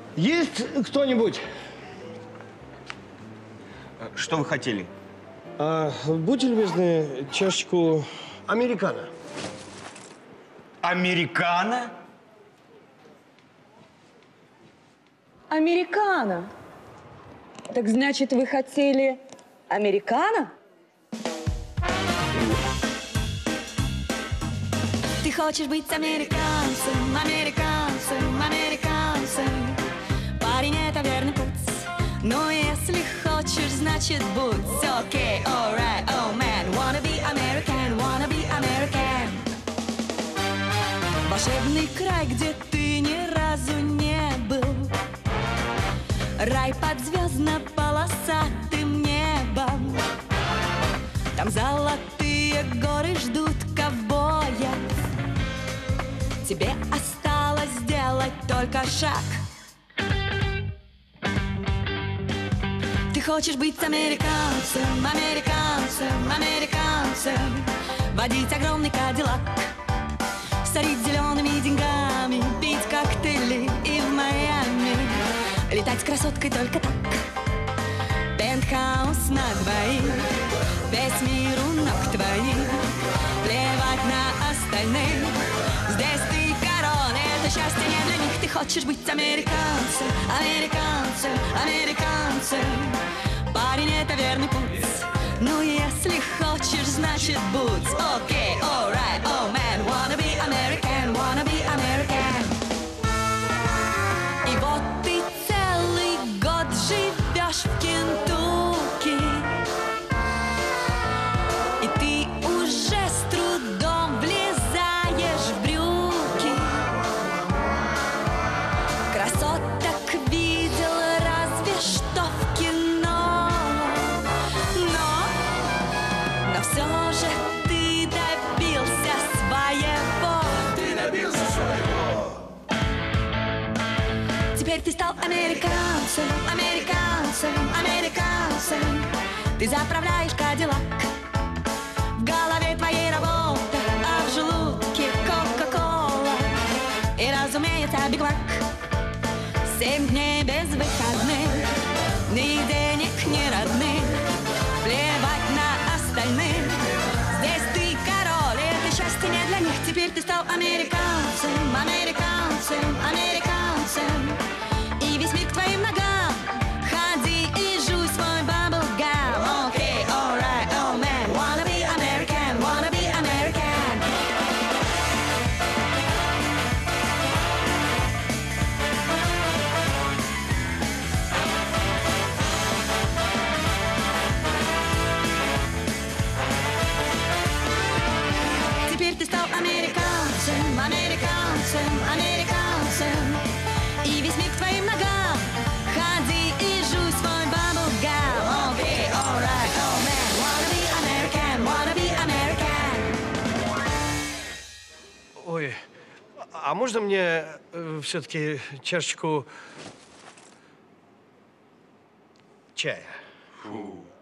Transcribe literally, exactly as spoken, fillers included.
Есть кто-нибудь? Что вы хотели? А, будьте любезны, чашечку американо. Американо? Американо. Так значит, вы хотели американо? Ты хочешь быть американцем, американцем, американцем. Парень, это верный путь. Но если хочешь, значит будь. Okay, alright, oh man. Wanna be American, wanna be American. Волшебный край, где ты ни разу не был. Рай под звездно-полосатым небом. Там золотые горы ждут ковбоя. Тебе осталось сделать только шаг. Ты хочешь быть американцем, американцем, американцем. Водить огромный кадиллак, сорить зелеными деньгами, пить коктейли и в Майами. Летать с красоткой только так. Пентхаус на двоих, весь мир у ног твоих. Плевать на остальных. Здесь ты король, это счастье не для них. Ты хочешь быть американцем, американцем, американцем. Парень, это верный путь. Ну, если хочешь, значит будь. Okay, alright, oh man. Wanna be American, wanna be American. И вот ты целый год живешь в Кентукки. И ты уже с трудом влезаешь в брюки. Красоток видел разве что в кино. Но, но все же ты добился своего. Ты добился своего. Теперь ты стал американцем, американцем, американцем. Ты заправляешь кадиллак. В голове твоей работа, а в желудке кока-кола. И, разумеется, Биг Мак. Семь дней без выходных, ни денег, ни родных. Плевать на остальных. Здесь ты король, и это счастье не для них. Теперь ты стал американцем, американцем, американцем. И весь мир к твоим ногам. Ходи и жуй свой баблгам. Okay, alright, oh man. Wanna be American, wanna be American. Теперь ты стал американцем, американцем, американцем. И весь мир к твоим ногам. Ходи и жуй свой баблгам. Okay, alright, oh man. Wanna be American, wanna be American. Ой, а можно мне э, все-таки чашечку чая? Фу.